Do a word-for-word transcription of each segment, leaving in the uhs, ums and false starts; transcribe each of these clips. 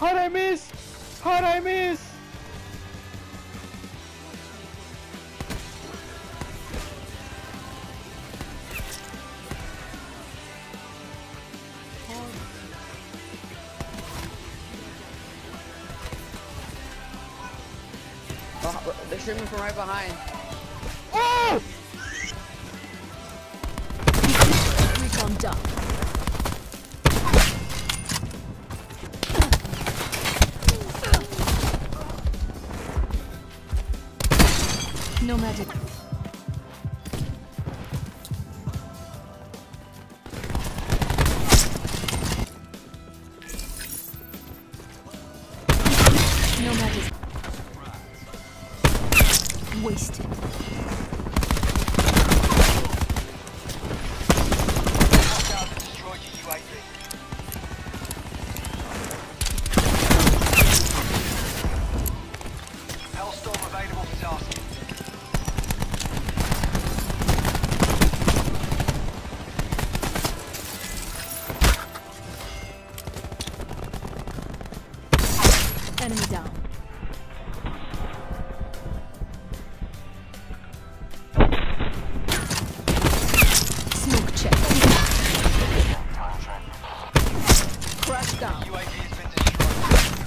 How'd I miss? How'd I miss? Oh, they're shooting from right behind. Oh! Recon done. No magic. No magic. Wasted. Destroyed your U A V. Hellstorm available for tasking. Enemy down. Smoke check. Crash down. U A V has been destroyed.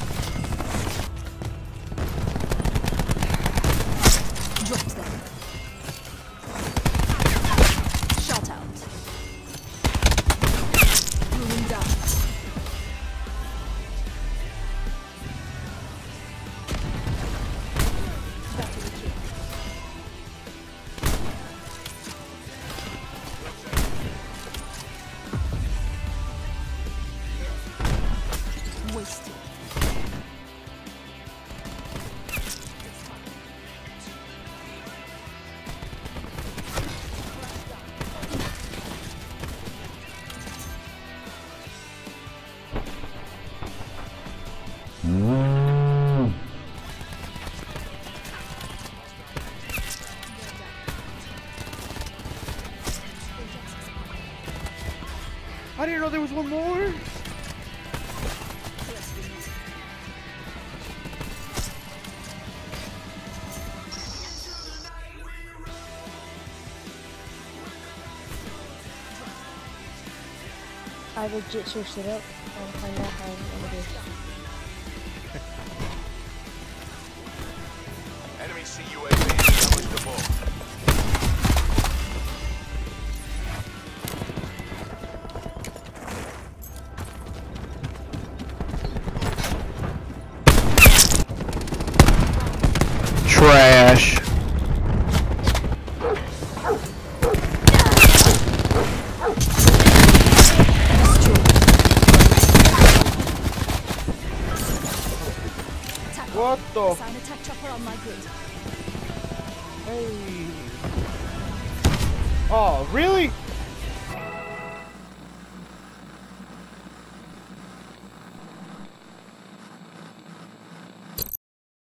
Dropped them. Shot out. Moving down. Battery kill. Wasted. I didn't know there was one more. I legit searched it up and find out how it is. Enemy C U A V established above. Trash. What the? Sign attack chopper on my grid. Hey. Oh, really?